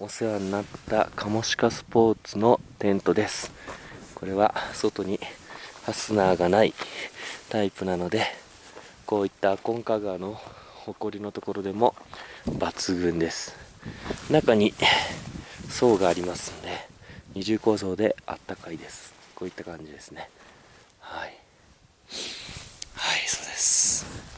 お世話になったカモシカスポーツのテントです。これは外にファスナーがないタイプなので、こういったコンカ川の埃のところでも抜群です。中に層がありますので、二重構造であったかいです。こういった感じですね。はい、そうです。